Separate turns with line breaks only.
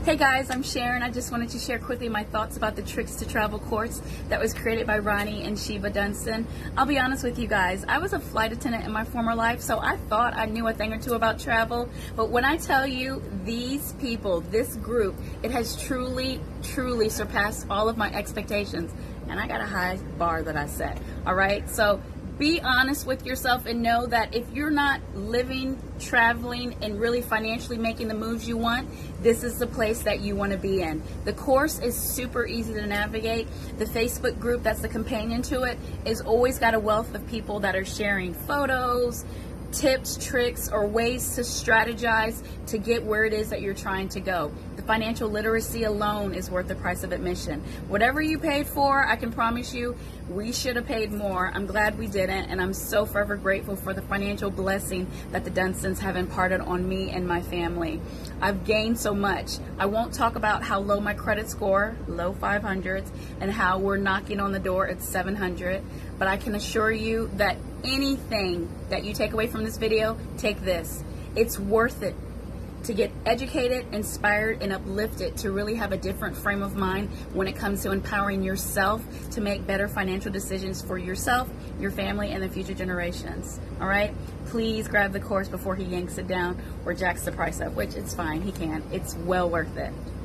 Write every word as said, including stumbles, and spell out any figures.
Hey guys, I'm Sharon. I just wanted to share quickly my thoughts about the Tricks to Travel course that was created by Ronnie and Sheba Dunston. I'll be honest with you guys, I was a flight attendant in my former life, so I thought I knew a thing or two about travel. But when I tell you, these people, this group, it has truly, truly surpassed all of my expectations. And I got a high bar that I set, all right? So be honest with yourself and know that if you're not living, traveling, and really financially making the moves you want, this is the place that you want to be in. The course is super easy to navigate. The Facebook group that's the companion to it is always got a wealth of people that are sharing photos, tips, tricks, or ways to strategize to get where it is that you're trying to go. The financial literacy alone is worth the price of admission. Whatever you paid for, I can promise you, we should have paid more. I'm glad we didn't, and I'm so forever grateful for the financial blessing that the Dunstons have imparted on me and my family. I've gained so much. I won't talk about how low my credit score, low five hundreds, and how we're knocking on the door at seven hundred, but I can assure you that anything that you take away from this video, take this. It's worth it to get educated, inspired, and uplifted to really have a different frame of mind when it comes to empowering yourself to make better financial decisions for yourself, your family, and the future generations. All right? Please grab the course before he yanks it down or jacks the price up, which it's fine. He can. It's well worth it.